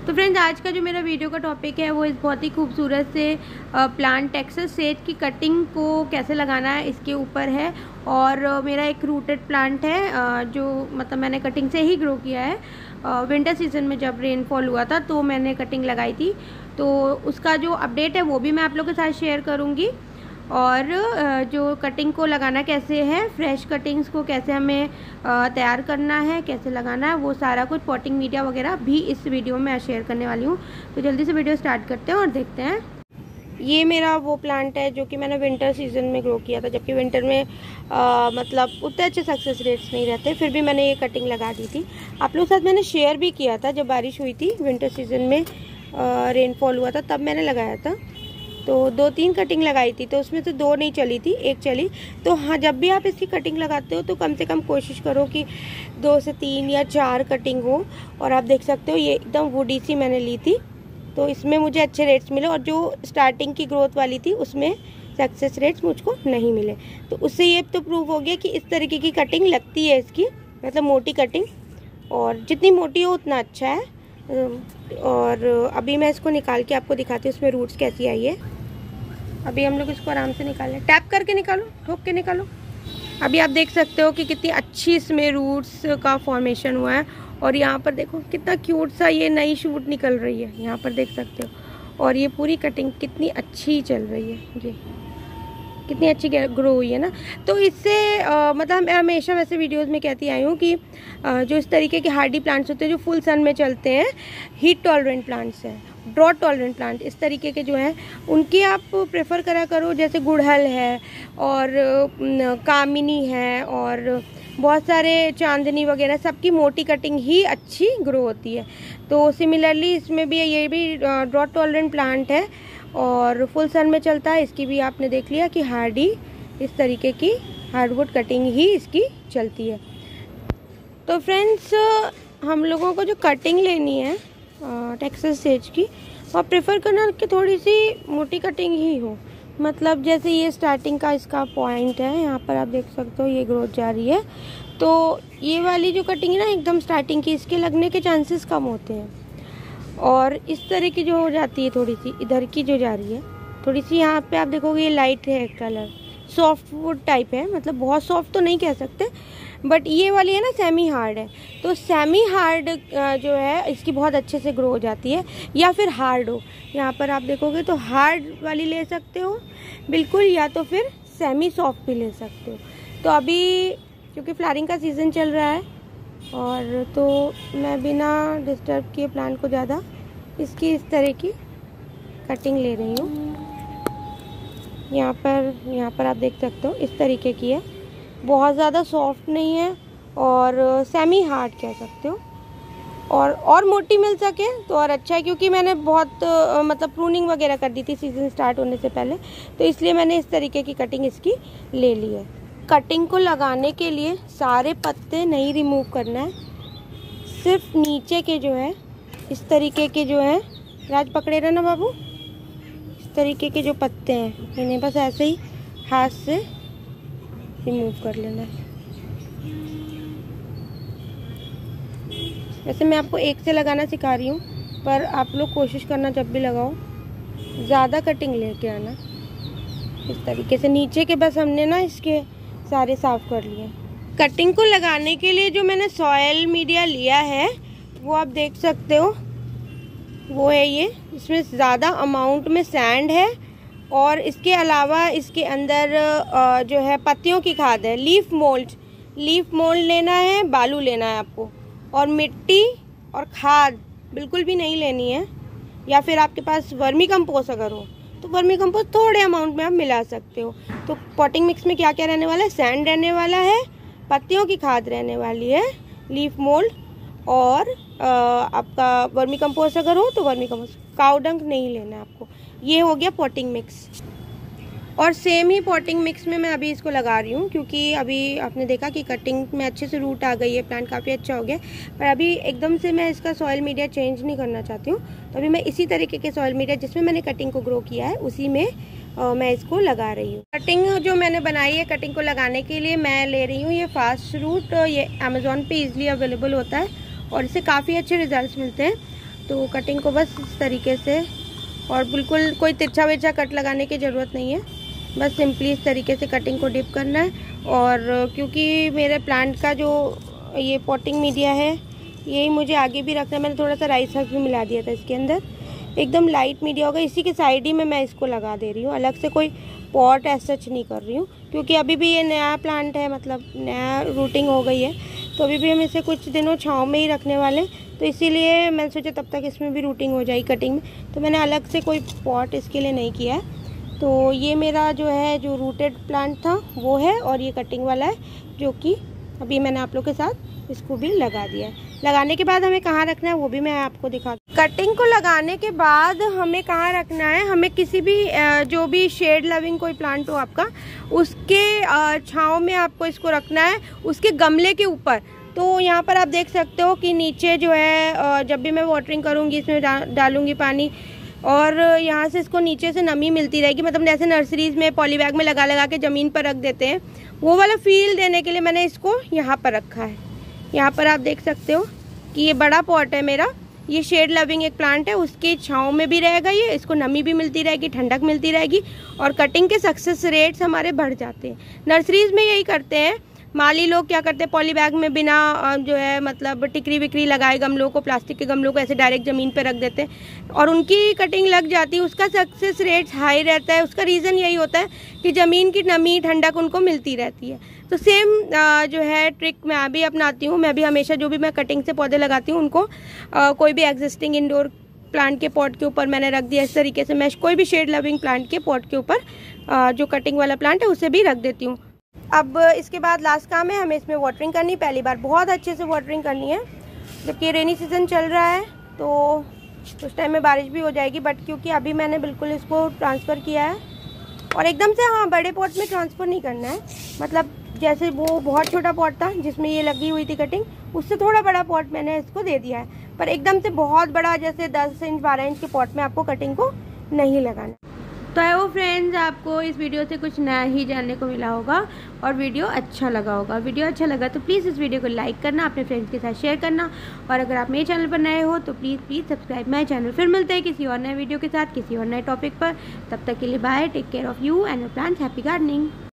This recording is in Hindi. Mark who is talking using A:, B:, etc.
A: तो फ्रेंड्स, आज का जो मेरा वीडियो का टॉपिक है वो इस बहुत ही खूबसूरत से प्लांट टेक्सास सेज की कटिंग को कैसे लगाना है इसके ऊपर है। और मेरा एक रूटेड प्लांट है जो मतलब मैंने कटिंग से ही ग्रो किया है। विंटर सीजन में जब रेनफॉल हुआ था तो मैंने कटिंग लगाई थी, तो उसका जो अपडेट है वो भी मैं आप लोगों के साथ शेयर करूँगी। और जो कटिंग को लगाना कैसे है, फ्रेश कटिंग्स को कैसे हमें तैयार करना है, कैसे लगाना है, वो सारा कुछ पॉटिंग मीडिया वगैरह भी इस वीडियो में शेयर करने वाली हूँ। तो जल्दी से वीडियो स्टार्ट करते हैं और देखते हैं। ये मेरा वो प्लांट है जो कि मैंने विंटर सीजन में ग्रो किया था, जबकि विंटर में मतलब उतने अच्छे सक्सेस रेट्स नहीं रहते, फिर भी मैंने ये कटिंग लगा दी थी। आप लोग के साथ मैंने शेयर भी किया था जब बारिश हुई थी, विंटर सीजन में रेनफॉल हुआ था तब मैंने लगाया था। तो 2-3 कटिंग लगाई थी, तो उसमें से 2 नहीं चली थी, 1 चली। तो हाँ, जब भी आप इसकी कटिंग लगाते हो तो कम से कम कोशिश करो कि 2 से 3 या 4 कटिंग हो। और आप देख सकते हो ये एकदम वुडी सी मैंने ली थी, तो इसमें मुझे अच्छे रेट्स मिले। और जो स्टार्टिंग की ग्रोथ वाली थी उसमें सक्सेस रेट्स मुझको नहीं मिले। तो उससे ये तो प्रूव हो गया कि इस तरीके की कटिंग लगती है इसकी, मतलब मोटी कटिंग, और जितनी मोटी हो उतना अच्छा है। और अभी मैं इसको निकाल के आपको दिखाती हूँ इसमें रूट्स कैसी आई है। अभी हम लोग इसको आराम से निकालें, टैप करके निकालो, ठोक के निकालो। अभी आप देख सकते हो कि कितनी अच्छी इसमें रूट्स का फॉर्मेशन हुआ है। और यहाँ पर देखो कितना क्यूट सा ये नई शूट निकल रही है, यहाँ पर देख सकते हो। और ये पूरी कटिंग कितनी अच्छी चल रही है, ये कितनी अच्छी ग्रो हुई है ना। तो इससे मतलब मैं हमेशा वैसे वीडियोस में कहती आई हूँ कि जो इस तरीके के हार्डी प्लांट्स होते हैं जो फुल सन में चलते हैं, हीट टॉलरेंट प्लांट्स हैं, ड्रॉट टॉलरेंट प्लांट, इस तरीके के जो हैं उनके आप प्रेफर करा करो। जैसे गुड़हल है और कामिनी है और बहुत सारे चांदनी वगैरह, सबकी मोटी कटिंग ही अच्छी ग्रो होती है। तो सिमिलरली इसमें भी ये भी ड्रॉट टॉलरेंट प्लांट है और फुल सन में चलता है। इसकी भी आपने देख लिया कि हार्डी इस तरीके की हार्डवुड कटिंग ही इसकी चलती है। तो फ्रेंड्स, हम लोगों को जो कटिंग लेनी है टेक्सास सेज की, और प्रेफर करना कि थोड़ी सी मोटी कटिंग ही हो। मतलब जैसे ये स्टार्टिंग का इसका पॉइंट है, यहाँ पर आप देख सकते हो ये ग्रोथ जा रही है। तो ये वाली जो कटिंग है ना एकदम स्टार्टिंग की, इसके लगने के चांसेस कम होते हैं। और इस तरह की जो हो जाती है थोड़ी सी इधर की जो जा रही है, थोड़ी सी यहाँ पे आप देखोगे ये लाइट है कलर, सॉफ्ट वुड टाइप है, मतलब बहुत सॉफ्ट तो नहीं कह सकते, बट ये वाली है ना सेमी हार्ड है। तो सेमी हार्ड जो है इसकी बहुत अच्छे से ग्रो हो जाती है। या फिर हार्ड हो, यहाँ पर आप देखोगे तो हार्ड वाली ले सकते हो बिल्कुल, या तो फिर सेमी सॉफ्ट भी ले सकते हो। तो अभी क्योंकि फ्लावरिंग का सीज़न चल रहा है और तो मैं बिना डिस्टर्ब किए प्लांट को ज़्यादा इसकी इस तरह की कटिंग ले रही हूँ। यहाँ पर आप देख सकते हो इस तरीके की है, बहुत ज़्यादा सॉफ्ट नहीं है और सेमी हार्ड कह सकते हो। और मोटी मिल सके तो और अच्छा है, क्योंकि मैंने बहुत मतलब प्रूनिंग वगैरह कर दी थी सीज़न स्टार्ट होने से पहले, तो इसलिए मैंने इस तरीके की कटिंग इसकी ले ली है। कटिंग को लगाने के लिए सारे पत्ते नहीं रिमूव करना है, सिर्फ नीचे के जो है इस तरीके के जो है, राज पकड़े रहे ना बाबू, इस तरीके के जो पत्ते हैं इन्हें बस ऐसे ही हाथ से रिमूव कर लेना है। वैसे मैं आपको एक से लगाना सिखा रही हूँ, पर आप लोग कोशिश करना जब भी लगाओ ज़्यादा कटिंग लेके आना। इस तरीके से नीचे के बस हमने ना इसके सारे साफ कर लिए। कटिंग को लगाने के लिए जो मैंने सॉयल मीडिया लिया है वो आप देख सकते हो, वो है ये। इसमें ज़्यादा अमाउंट में सैंड है और इसके अलावा इसके अंदर जो है पत्तियों की खाद है। लीफ मोल्ड लेना है, बालू लेना है आपको, और मिट्टी और खाद बिल्कुल भी नहीं लेनी है। या फिर आपके पास वर्मी कंपोस्ट अगर हो तो वर्मी कंपोस्ट थोड़े अमाउंट में आप मिला सकते हो। तो पॉटिंग मिक्स में क्या क्या रहने वाला है, सैंड रहने वाला है, पत्तियों की खाद रहने वाली है, लीफ मोल्ड, और आपका वर्मी कंपोस्ट अगर हो तो वर्मी कंपोस्ट, काऊ डंग नहीं लेना है आपको। ये हो गया पॉटिंग मिक्स। और सेम ही पॉटिंग मिक्स में मैं अभी इसको लगा रही हूँ, क्योंकि अभी आपने देखा कि कटिंग में अच्छे से रूट आ गई है, प्लांट काफ़ी अच्छा हो गया। पर अभी एकदम से मैं इसका सॉइल मीडिया चेंज नहीं करना चाहती हूँ, तो अभी मैं इसी तरीके के सॉइल मीडिया जिसमें मैंने कटिंग को ग्रो किया है उसी में मैं इसको लगा रही हूँ। कटिंग जो मैंने बनाई है कटिंग को लगाने के लिए मैं ले रही हूँ ये फास्ट रूट। ये अमेज़ॉन पे ईजिली अवेलेबल होता है और इससे काफ़ी अच्छे रिजल्ट्स मिलते हैं। तो कटिंग को बस इस तरीके से, और बिल्कुल कोई तिरछा विरछा कट लगाने की ज़रूरत नहीं है, बस सिंपली इस तरीके से कटिंग को डिप करना है। और क्योंकि मेरे प्लांट का जो ये पॉटिंग मीडिया है यही मुझे आगे भी रखना है, मैंने थोड़ा सा राइस हर्ब भी मिला दिया था इसके अंदर, एकदम लाइट मीडिया होगा, इसी के साइड ही में मैं इसको लगा दे रही हूँ, अलग से कोई पॉट ऐसा सच नहीं कर रही हूँ, क्योंकि अभी भी ये नया प्लांट है, मतलब नया रूटिंग हो गई है, तो अभी भी हम इसे कुछ दिनों छाँव में ही रखने वाले, तो इसीलिए मैंने सोचा तब तक इसमें भी रूटिंग हो जाएगी कटिंग में, तो मैंने अलग से कोई पॉट इसके लिए नहीं किया है। तो ये मेरा जो है जो रूटेड प्लांट था वो है, और ये कटिंग वाला है जो कि अभी मैंने आप लोग के साथ इसको भी लगा दिया है। लगाने के बाद हमें कहाँ रखना है वो भी मैं आपको दिखा। कटिंग को लगाने के बाद हमें कहाँ रखना है, हमें किसी भी जो भी शेड लविंग कोई प्लांट हो आपका, उसके छाँव में आपको इसको रखना है, उसके गमले के ऊपर। तो यहाँ पर आप देख सकते हो कि नीचे जो है जब भी मैं वाटरिंग करूँगी इसमें डालूँगी पानी, और यहाँ से इसको नीचे से नमी मिलती रहेगी, मतलब जैसे नर्सरीज़ में पॉली बैग में लगा लगा के ज़मीन पर रख देते हैं, वो वाला फील देने के लिए मैंने इसको यहाँ पर रखा है। यहाँ पर आप देख सकते हो कि ये बड़ा पॉट है मेरा, ये शेड लविंग एक प्लांट है, उसके छाँव में भी रहेगा ये, इसको नमी भी मिलती रहेगी, ठंडक मिलती रहेगी, और कटिंग के सक्सेस रेट्स हमारे बढ़ जाते हैं। नर्सरीज़ में यही करते हैं माली लोग, क्या करते हैं पॉली बैग में बिना जो है मतलब टिकरी विकरी लगाए गमलों को, प्लास्टिक के गमलों को ऐसे डायरेक्ट ज़मीन पे रख देते हैं और उनकी कटिंग लग जाती है, उसका सक्सेस रेट हाई रहता है। उसका रीज़न यही होता है कि ज़मीन की नमी ठंडक उनको मिलती रहती है। तो सेम जो है ट्रिक मैं भी अपनाती हूँ। मैं भी हमेशा जो भी मैं कटिंग से पौधे लगाती हूँ उनको कोई भी एग्जिस्टिंग इंडोर प्लांट के पॉट के ऊपर मैंने रख दिया। इस तरीके से मैं कोई भी शेड लविंग प्लांट के पॉट के ऊपर जो कटिंग वाला प्लांट है उसे भी रख देती हूँ। अब इसके बाद लास्ट काम है, हमें इसमें वाटरिंग करनी। पहली बार बहुत अच्छे से वाटरिंग करनी है, जबकि रेनी सीज़न चल रहा है तो उस टाइम में बारिश भी हो जाएगी, बट क्योंकि अभी मैंने बिल्कुल इसको ट्रांसफ़र किया है और एकदम से हाँ बड़े पॉट में ट्रांसफ़र नहीं करना है। मतलब जैसे वो बहुत छोटा पॉट था जिसमें ये लगी हुई थी कटिंग, उससे थोड़ा बड़ा पॉट मैंने इसको दे दिया है, पर एकदम से बहुत बड़ा जैसे 10 इंच 12 इंच के पॉट में आपको कटिंग को नहीं लगाना। तो है वो फ्रेंड्स, आपको इस वीडियो से कुछ नया ही जानने को मिला होगा और वीडियो अच्छा लगा होगा। वीडियो अच्छा लगा तो प्लीज़ इस वीडियो को लाइक करना, अपने फ्रेंड्स के साथ शेयर करना, और अगर आप मेरे चैनल पर नए हो तो प्लीज़ सब्सक्राइब माय चैनल। फिर मिलते हैं किसी और नए वीडियो के साथ, किसी और नए टॉपिक पर। तब तक के लिए bye, take care of you and your plants, happy gardening.